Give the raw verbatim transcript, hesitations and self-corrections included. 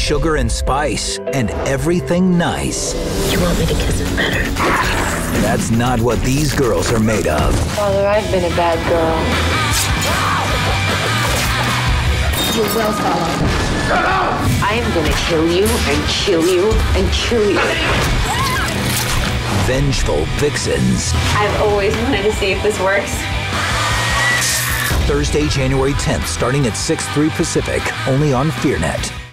sugar and spice, and everything nice. You want me to kiss it better? That's not what these girls are made of. Father, I've been a bad girl. You will follow. I am gonna kill you and kill you and kill you. Vengeful Vixens. I've always wanted to see if this works. Thursday, January tenth, starting at six, three Pacific, only on FEARnet.